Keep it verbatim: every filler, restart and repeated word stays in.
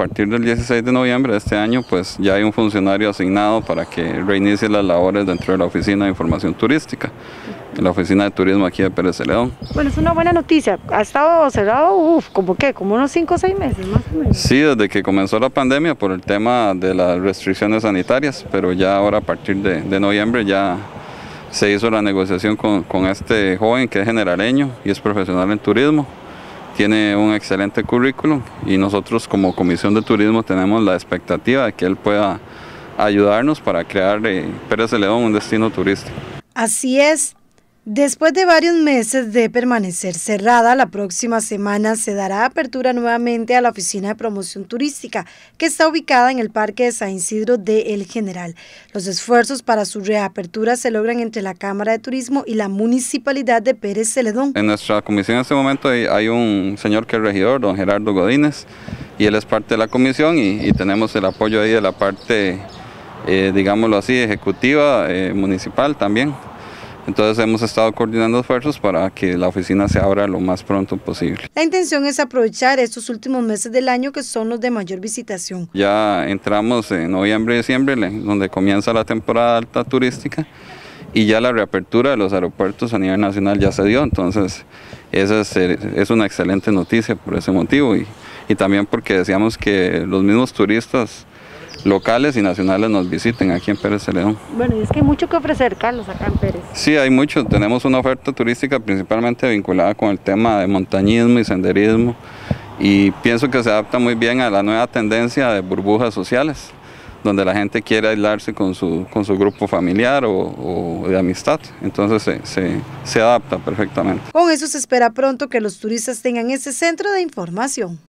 partir del dieciséis de noviembre de este año, pues ya hay un funcionario asignado para que reinicie las labores dentro de la Oficina de Información Turística, en la Oficina de Turismo aquí de Pérez Celedón. Bueno, es una buena noticia. Ha estado cerrado, uff, ¿como qué? ¿Como unos cinco o seis meses más o menos? Sí, desde que comenzó la pandemia por el tema de las restricciones sanitarias, pero ya ahora a partir de, de noviembre ya se hizo la negociación con, con este joven que es generaleño y es profesional en turismo. Tiene un excelente currículum y nosotros como Comisión de Turismo tenemos la expectativa de que él pueda ayudarnos para crear eh, Pérez Celedón un destino turístico. Así es. Después de varios meses de permanecer cerrada, la próxima semana se dará apertura nuevamente a la Oficina de Promoción Turística, que está ubicada en el Parque de San Isidro de El General. Los esfuerzos para su reapertura se logran entre la Cámara de Turismo y la Municipalidad de Pérez Celedón. En nuestra comisión en este momento hay, hay un señor que es regidor, don Gerardo Godínez, y él es parte de la comisión y, y tenemos el apoyo ahí de la parte, eh, digámoslo así, ejecutiva, eh, municipal también. Entonces hemos estado coordinando esfuerzos para que la oficina se abra lo más pronto posible. La intención es aprovechar estos últimos meses del año que son los de mayor visitación. Ya entramos en noviembre y diciembre, donde comienza la temporada alta turística y ya la reapertura de los aeropuertos a nivel nacional ya se dio. Entonces esa es, es una excelente noticia por ese motivo y, y también porque deseamos que los mismos turistas locales y nacionales nos visiten aquí en Pérez Celedón. Bueno, y es que hay mucho que ofrecer, Carlos, acá en Pérez. Sí, hay mucho. Tenemos una oferta turística principalmente vinculada con el tema de montañismo y senderismo y pienso que se adapta muy bien a la nueva tendencia de burbujas sociales, donde la gente quiere aislarse con su, con su grupo familiar o, o de amistad. Entonces se, se, se adapta perfectamente. Con eso se espera pronto que los turistas tengan ese centro de información.